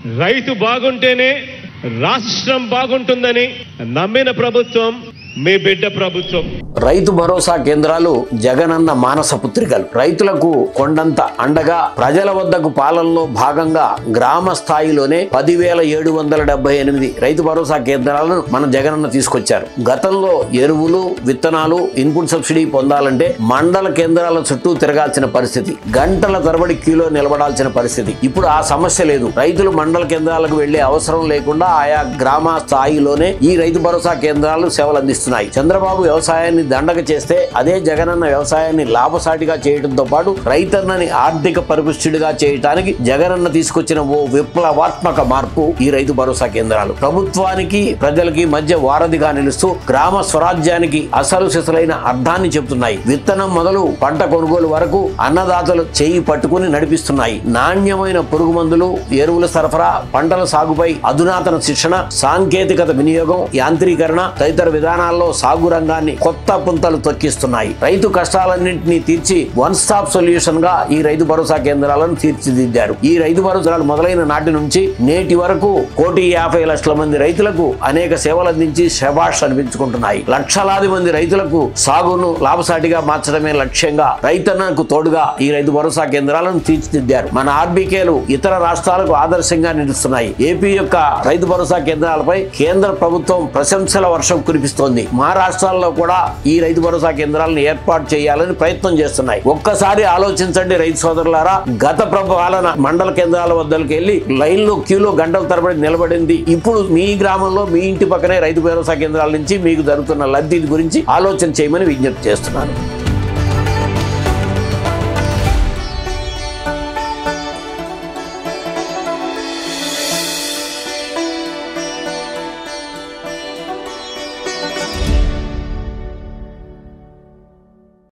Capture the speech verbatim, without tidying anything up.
రైతు బాగుంటేనే రాష్ట్రం బాగుంటుందని నమ్మిన ప్రభుత్వం మీ బిడ్డ ప్రభుత్వం. రైతు భరోసా కేంద్రాలు జగనన్న మానస పుత్రికలు. రైతులకు కొండంత అండగా ప్రజల వద్దకు పాలనలో భాగంగా గ్రామ స్థాయిలోనే పదివేల ఏడు వందల డెబ్బై ఎనిమిది రైతు భరోసా కేంద్రాలను మన జగనన్న తీసుకొచ్చారు. గతంలో ఎరువులు, విత్తనాలు, ఇన్పుట్ సబ్సిడీ పొందాలంటే మండల కేంద్రాల చుట్టూ తిరగాల్సిన పరిస్థితి, గంటల తరబడి క్యూలో నిలబడాల్సిన పరిస్థితి. ఇప్పుడు ఆ సమస్య లేదు. రైతులు మండల కేంద్రాలకు వెళ్లే అవసరం లేకుండా ఆయా గ్రామ స్థాయిలోనే ఈ రైతు భరోసా కేంద్రాలు సేవలు అందిస్తున్నాయి. చంద్రబాబు వ్యవసాయాన్ని దండగ చేస్తే అదే జగనన్న వ్యవసాయాన్ని లాభసాటిగా చేయడంతో పాటు రైతన్నని ఆర్థిక పరిపుష్టిగా చేయడానికి జగనన్న తీసుకొచ్చిన ఓ విప్లవాత్మక మార్పు ఈ రైతు భరోసా కేంద్రాలు. ప్రభుత్వానికి ప్రజలకి మధ్య వారధిగా నిలుస్తూ గ్రామ స్వరాజ్యానికి అసలు సిసలైన అర్థాన్ని చెబుతున్నాయి. విత్తనం మొదలు పంట కొనుగోలు వరకు అన్నదాతలు చేయి పట్టుకుని నడిపిస్తున్నాయి. నాణ్యమైన పురుగు మందులు, ఎరువుల సరఫరా, పంటల సాగుపై అధునాతన శిక్షణ, సాంకేతికత వినియోగం, యాంత్రీకరణ తదితర విధానాల్లో సాగు రంగాన్ని కొత్త పుంతలు తొక్కిస్తున్నాయి. రైతు కష్టాలన్నింటినీ తీర్చి వన్ స్టాప్ సొల్యూషన్ గా ఈ రైతు భరోసా కేంద్రాలను తీర్చిదిద్దారు. ఈ రైతు భరోసాలు మొదలైన నాటి నుంచి నేటి వరకు కోటి యాభై లక్షల మంది రైతులకు అనేక సేవలు అందించి శభాష్ అనిపించుకుంటున్నాయి. లక్షలాది మంది రైతులకు సాగును లాభసాటిగా మార్చడమే లక్ష్యంగా రైతన్నకు తోడుగా ఈ రైతు భరోసా కేంద్రాలను తీర్చిదిద్దారు. మన ఆర్బీకేలు ఇతర రాష్ట్రాలకు ఆదర్శంగా నిలుస్తున్నాయి. ఏపీ యొక్క రైతు భరోసా కేంద్రాలపై కేంద్ర ప్రభుత్వం ప్రశంసల వర్షం కురిపిస్తోంది. మా రాష్ట్రాల్లో కూడా ఈ రైతు భరోసా కేంద్రాలను ఏర్పాటు చేయాలని ప్రయత్నం చేస్తున్నాయి. ఒక్కసారి ఆలోచించండి రైతు సోదరులారా, గత ప్రభుత్వాల మండల కేంద్రాల వద్దకు వెళ్లి లైన్లో క్యూలో గంటల తరబడి నిలబడింది. ఇప్పుడు మీ గ్రామంలో మీ ఇంటి పక్కనే రైతు భరోసా కేంద్రాల నుంచి మీకు జరుగుతున్న లబ్ధి గురించి ఆలోచన చేయమని విజ్ఞప్తి చేస్తున్నాను.